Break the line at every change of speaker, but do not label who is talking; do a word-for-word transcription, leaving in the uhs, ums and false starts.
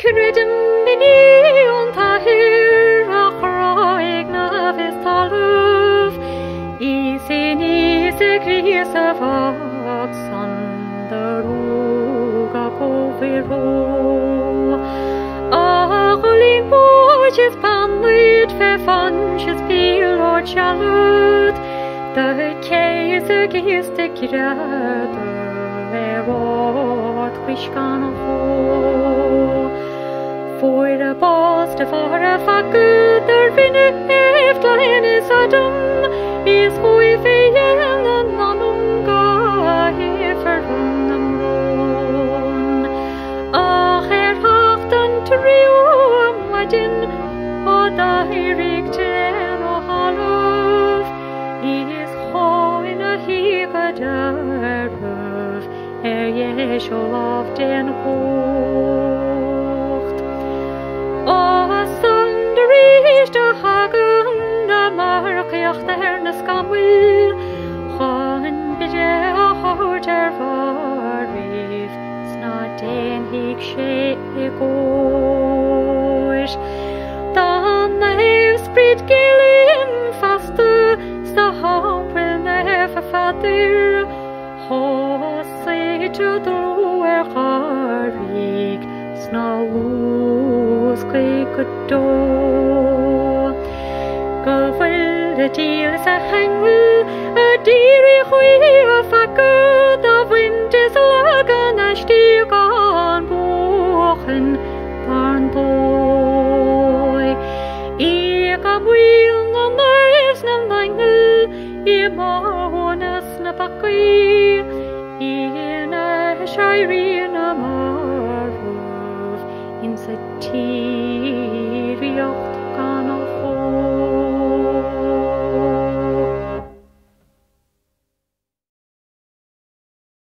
Credum mini on tahir a chroig na vistaluf. Isin is a gris of ox on the ruga covero. A holy watch is panlit fe funches peel or chalut. The case against the kirad, the rot which can hold. For a post for a facu, the reneft line is Adam, is who if a yen and nanunga, if a run run. A hair haft and to reum, Wadin, or the herig ten or half, is ho in a higadav, er yeshol of den hocht. O sunderist a hagen a markioch the hernes gamwil, chan bide a horter varif, snad den hig she goish. Dan the hev sprit gilin faste, sta hampel never fader, ho say to the er harig, sna woos quick do. Go well the deal is a hangwil, a deary hui of a good, the wind is lagan a stieg on bochen, barn boy. I come wheel no knives no mangel, I monas na bakui, I na shireen a marv, in the tea.